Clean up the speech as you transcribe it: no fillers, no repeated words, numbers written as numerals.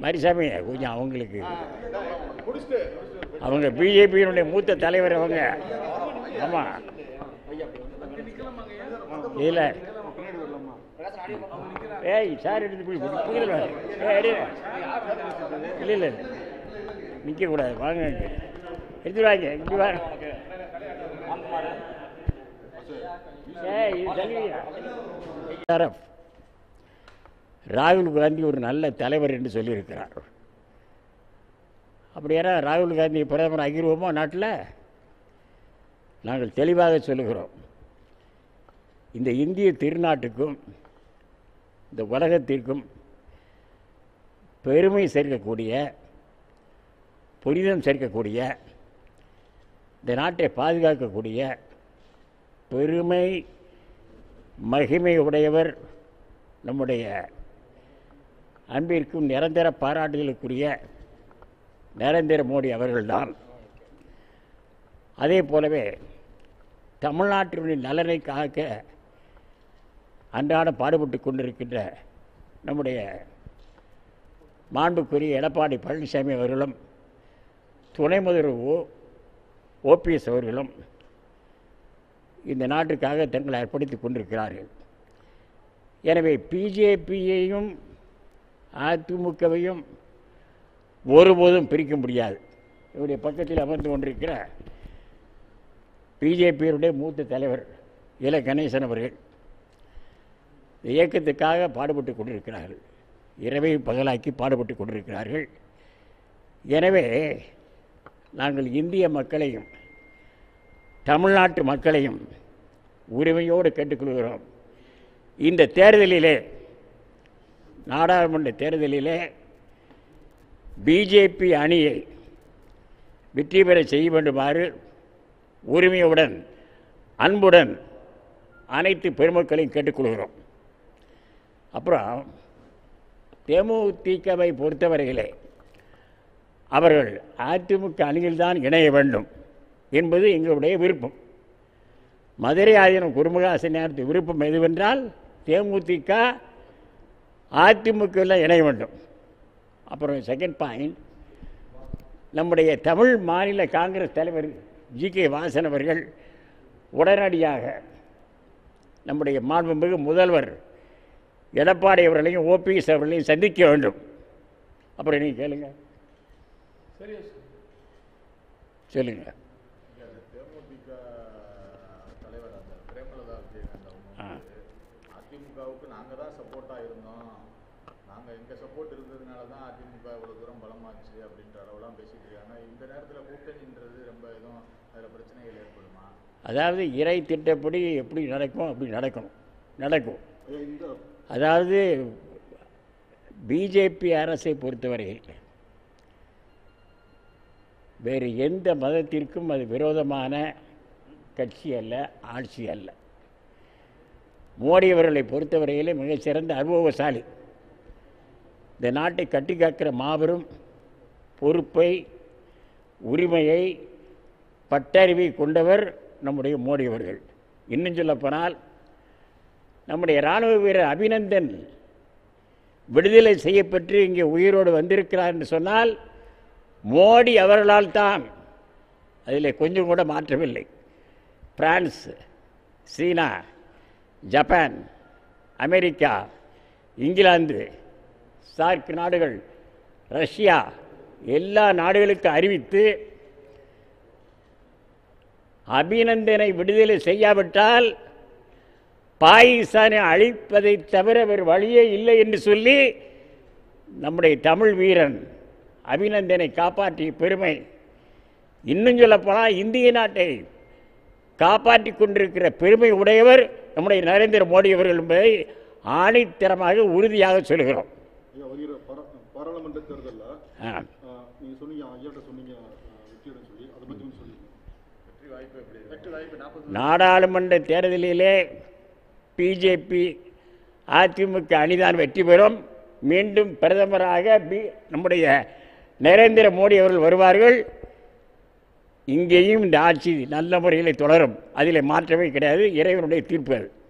மரிசாமி கொஞ்சம் அவங்களுக்கு அவங்க பிஜேபியினுடைய மூத்த தலைவர் அவங்க. ஆமாம் இல்லை ஏய் சார் எடுத்து போய் இல்லை இல்லை நிற்கக்கூடாது, வாங்க எடுத்து வாங்க இப்படி வாங்க. ராகுல் காந்தி ஒரு நல்ல தலைவர் என்று சொல்லியிருக்கிறார். அப்படியானா ராகுல் காந்தி பிரதமர் ஆகிடுவோமா நாட்டில்? நாங்கள் தெளிவாக சொல்லுகிறோம், இந்த இந்திய திருநாட்டுக்கும் இந்த உலகத்திற்கும் பெருமை சேர்க்கக்கூடிய, புனிதம் சேர்க்கக்கூடிய, இந்த நாட்டை பாதுகாக்கக்கூடிய பெருமை மகிமை உடையவர் நம்முடைய அன்பிற்கும் நிரந்தர பாராட்டுதலுக்குரிய நரேந்திர மோடி அவர்கள்தான். அதே போலவே தமிழ்நாட்டினுடைய நலனை காக்க அன்றாடம் பாடுபட்டு கொண்டிருக்கின்ற நம்முடைய மாண்புக்குரிய எடப்பாடி பழனிசாமி அவர்களும் துணை முதல்வர் ஓபிஎஸ் அவர்களும் இந்த நாட்டுக்காக தங்களை அர்ப்பணித்துக் கொண்டிருக்கிறார்கள். எனவே பிஜேபியையும் அதிமுகவையும் ஒருபோதும் பிரிக்க முடியாது. இவருடைய பக்கத்தில் அமர்ந்து கொண்டிருக்கிற பிஜேபியினுடைய மூத்த தலைவர் இல கணேசன் அவர்கள் இயக்கத்துக்காக பாடுபட்டு கொண்டிருக்கிறார்கள், இரவை பகலாக்கி பாடுபட்டு கொண்டிருக்கிறார்கள். எனவே நாங்கள் இந்திய மக்களையும் தமிழ்நாட்டு மக்களையும் உரிமையோடு கேட்டுக்கொள்கிறோம், இந்த தேர்தலிலே, நாடாளுமன்ற தேர்தலிலே பிஜேபி அணியை வெற்றி பெற செய்ய வேண்டுமாறு உரிமையுடன் அன்புடன் அனைத்து பெருமக்களையும் கேட்டுக்கொள்கிறோம். அப்புறம் தேமுதிகவை பொறுத்தவரையிலே அவர்கள் அதிமுக அணியில்தான் இணைய வேண்டும் என்பது எங்களுடைய விருப்பம். மதுரை ஆதீனம் குருமுகாசனியார் விருப்பம் எதுவென்றால் தேமுதிக அதிமுகவில் இணைய வேண்டும். அப்புறம் செகண்ட் பாயிண்ட், நம்முடைய தமிழ் மாநில காங்கிரஸ் தலைவர் ஜி.கே. வாசன் அவர்கள் உடனடியாக நம்முடைய மாண்புமிகு முதல்வர் எடப்பாடி அவர்களையும் ஓபிஎஸ் அவர்களையும் சந்திக்க வேண்டும். அப்புறம் நீங்கள் கேளுங்க, சொல்லுங்க. அதிமுகவுக்கு நாங்கள் தான் சப்போர்ட்டாக இருந்தோம், நாங்கள் எங்கள் சப்போர்ட் இருந்ததுனால தான் அதிமுக இவ்வளோ தூரம் பலமாச்சு அப்படின்ற அளவுலாம் பேசிட்டு இருக்காங்க. இந்த நேரத்தில் கூட்டணின்றது ரொம்ப எதுவும் அதில் பிரச்சனைகள் ஏற்படுமா? அதாவது இறை திட்டப்படி எப்படி நடக்கும் அப்படி நடக்கும். அதாவது பிஜேபி அரசை பொறுத்தவரையில் வேறு எந்த மதத்திற்கும் அது விரோதமான கட்சி அல்ல, ஆட்சி அல்ல. மோடி அவர்களை பொறுத்தவரையிலே மிகச்சிறந்த அனுபவசாலி, இந்த நாட்டை கட்டி காக்கிற மாபெரும் பொறுப்பை, உரிமையை, பட்டறிவை கொண்டவர் நம்முடைய மோடி அவர்கள். இன்னும் சொல்லப்போனால் நம்முடைய இராணுவ வீரர் அபிநந்தன் விடுதலை செய்யப்பட்டு இங்கே உயிரோடு வந்திருக்கிறார் என்று சொன்னால் மோடி அவர்களால் தான். அதில் கொஞ்சம் கூட மாற்றமில்லை. France, China, Japan, America, England, SAARC நாடுகள், ரஷ்யா எல்லா நாடுகளுக்கு அறிவித்து அபிநந்தனை விடுதலை செய்யாவிட்டால் பாகிஸ்தானை அழிப்பதை தவிர வேறு வழியே இல்லை என்று சொல்லி நம்முடைய தமிழ் வீரன் அபிநந்தனை காப்பாற்றிய பெருமை. இன்னும் சொல்லப்போனால் இந்திய நாட்டை காப்பாற்றி கொண்டிருக்கிற பெருமை உடையவர் நம்முடைய நரேந்திர மோடி அவர்கள் என்பதை ஆணித்தரமாக உறுதியாக சொல்கிறோம். பாராளுமன்ற தேர்தலில் நாடாளுமன்ற தேர்தலிலே பிஜேபி அதிமுக அணிதான் வெற்றி பெறும். மீண்டும் பிரதமராக நம்முடைய நரேந்திர மோடி அவர்கள் வருவார்கள். இங்கேயும் இந்த ஆட்சி நல்ல முறையில் தொடரும், அதில் மாற்றமே கிடையாது. இறைவனுடைய தீர்ப்பு அது.